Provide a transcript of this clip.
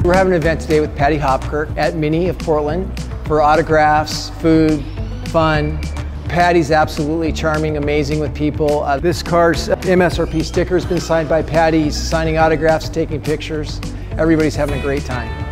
We're having an event today with Paddy Hopkirk at Mini of Portland for autographs, food, fun. Paddy's absolutely charming, amazing with people. This car's MSRP sticker has been signed by Paddy. He's signing autographs, taking pictures. Everybody's having a great time.